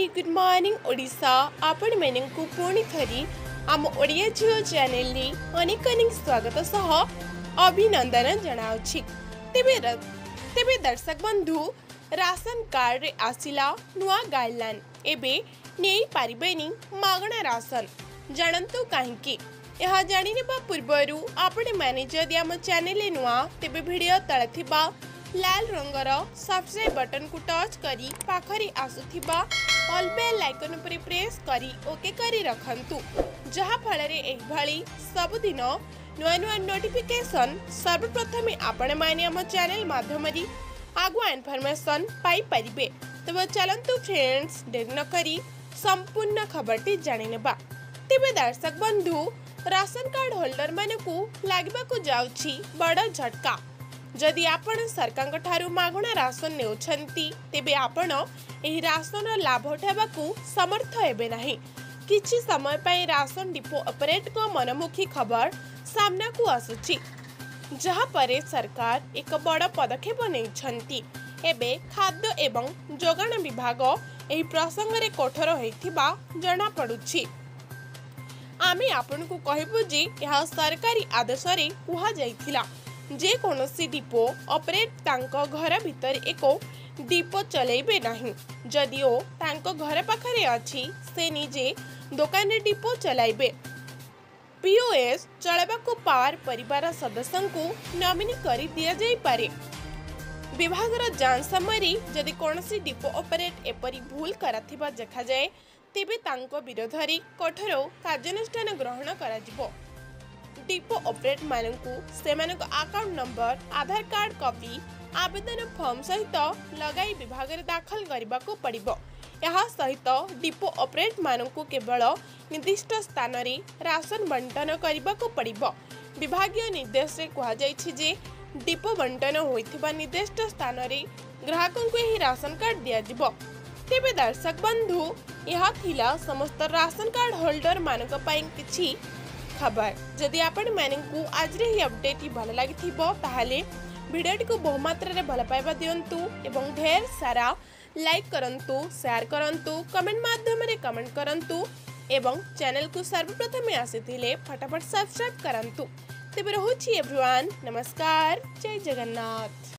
Good morning Odisha आपण मेनंकु पुणी थरी आम ओडिया जियो चैनल रे अनेक अनेक स्वागत सह अभिनंदन जनाउछि। तेबे दर्शक बंधु राशन कार्ड रे आसिला नुआ गाइडलाइन एबे नेई पारिबेनी मागणा राशन जानंतु काहेकि यह जानिने बा पूर्वरु आपण माने जदि आम चैनल रे नुआ तेबे वीडियो तळे थिबा लाल रंगर सब्सक्राइब बटन को टच करी पाखरी आसुथिबा ऑल बेल आइकन पर प्रेस करी ओके करी रखंतु जहा फल रे एही भली सब दिन नुआ नुआ नोटिफिकेशन सर्वप्रथम आपण माने हम चैनल माध्यम रे आगुआ इन्फॉर्मेशन पाई परिबे। तब चलंतु फ्रेंड्स देर न करी संपूर्ण खबरटी जानि नेबा। तेबे दर्शक बंधु राशन कार्ड होल्डर मानकु लागबाकु जाउछि बड़ झटका। जदि आपण सरकार ठारू मागणा राशन नेउछंती तेबे आपण एही राशन लाभ उठाबाकू समर्थ हेबे नाही। किछि समय पई राशन डिपो ऑपरेट को मनमुखी खबर सामना को आसुछि जहा परे सरकार एक बड़ पदक्षेप नेउछंती। एबे खाद्य एवं जोगाण विभाग एही प्रसंग रे कठोर होइथिबा जणा पडुछि। आमे आपनकु कहबु जे यह सरकारी आदेश रे कुहा जाइथिला जे कोनोसी डिपो ऑपरेट तांको घर भीतर एको डिपो चलेबे नहीं। जदिओ तांको घर पाखरे अछि से निजे दुकान रे डिपो चलाइबे। पीओएस चलाबाकू पावर परिवार सदस्यंकु नॉमिनी करी दिया जाई पारे। विभागर जांच समय जदि कोनोसी डिपो ऑपरेट एपरी भूल कराथिबा देखा जाए तेबे तांको विरोध रे कठोर कार्यानुष्ठान ग्रहण कराजिबो। डिपो ऑपरेट मानकु सेमानक account number Aadhaar card copy आवेदन फॉर्म सहित लगाई विभाग रे दाखल करबाकू पड़िबो। यहा सहित डिपो ऑपरेट मानकु केवल निर्दिष्ट स्थान रे राशन बंटन करबाकू पड़िबो। विभागीय निर्देश रे कहा जायछि जे डिपो बंटन होइथिबा निर्दिष्ट स्थान रे ग्राहकों को ही राशन कार्ड दिया जिवो। तेबे दर्शक बंधु यहा थिला समस्त राशन कार्ड होल्डर मानक पई किछि खबर। जदि आपण मानकु आज रे ही अपडेट भल लागिथिबो ताहाले वीडियो को बहु मात्रा रे भल पाइबा दियंतु एवं ढेर सारा लाइक करंतु शेयर करंतु कमेंट माध्यम रे कमेंट करंतु एवं चैनल को सर्वप्रथम आसीथिले फटाफट सब्सक्राइब करंतु। तेबे रहुछि एवरीवन नमस्कार जय जगन्नाथ।